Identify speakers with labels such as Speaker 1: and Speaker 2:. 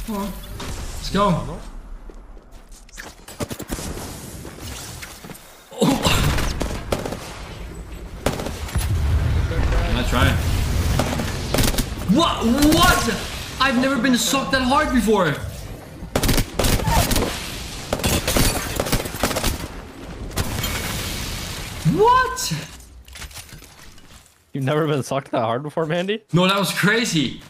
Speaker 1: Come on. Let's go. Oh. I'm not trying. What? What? I've never been sucked that hard before. What?
Speaker 2: You've never been sucked that hard before, Mandy?
Speaker 1: No, that was crazy.